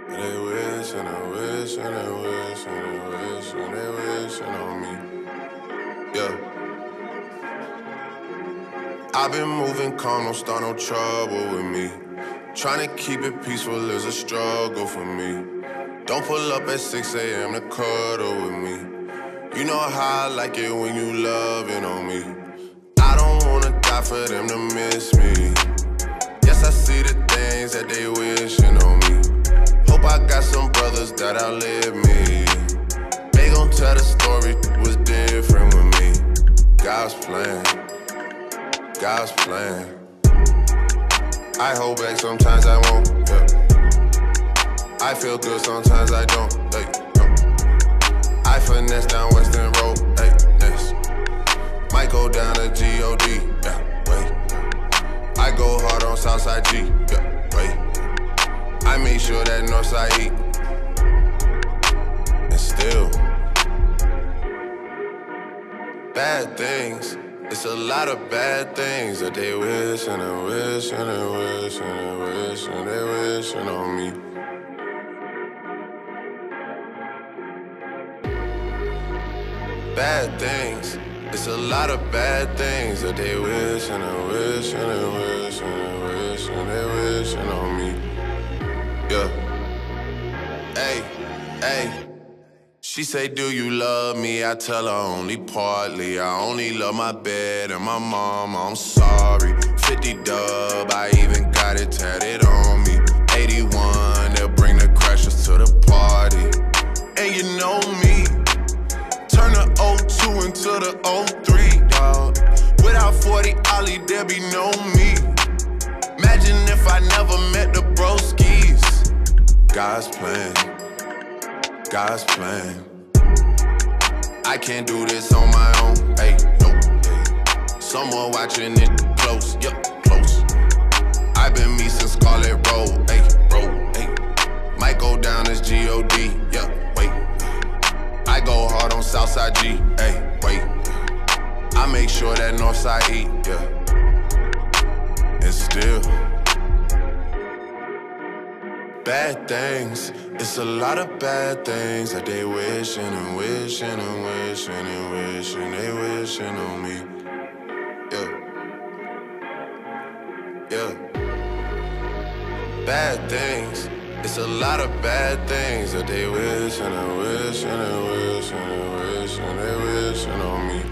They wish and they wish and they wish and they wish and they wishing on me. Yeah. I've been moving calm, don't start no trouble with me. Trying to keep it peaceful is a struggle for me. Don't pull up at 6 a.m. to cuddle with me. You know how I like it when you loving on me. I don't wanna die for them to miss me. Yes, I see the things that they wishing on me. Hope I got some brothers that outlive me. They gon' tell the story was different with me. God's plan, God's plan. I hold back, sometimes I won't, yeah. I feel good, sometimes I don't, hey, no. I finesse down Weston Road, hey, nessed. Might go down to G.O.D, yeah, wait. I go hard on Southside G, yeah, wait. I make sure that Northside eat. And still, bad things. It's a lot of bad things that they wish and they wish and they wish and they wish and they wishing on me. Bad things. It's a lot of bad things that they wish and they wish and they wish and they wish and they wishing on me. Yeah. Hey, hey. She say, do you love me? I tell her only partly. I only love my bed and my mama, I'm sorry. 50 dub, I even got it tatted on me. 81, they'll bring the crashers to the party. And you know me, turn the 02 into the 03, dawg. Without 40 Ollie, there be no me. Imagine if I never met the broskies. God's plan, God's plan. I can't do this on my own, hey, no, hey. Someone watching it close, yup, close. I've been me since Scarlet Road, hey, road, hey. Might go down as G.O.D, yeah, wait. I go hard on Southside G, hey, wait. I make sure that Northside eat, yeah. And still, bad things. It's a lot of bad things that they wishing and wishing and wishing and wishing they wishing on me. Yeah. Yeah. Bad things. It's a lot of bad things that they wishing and wishing and wishing and wishing they wishing on me.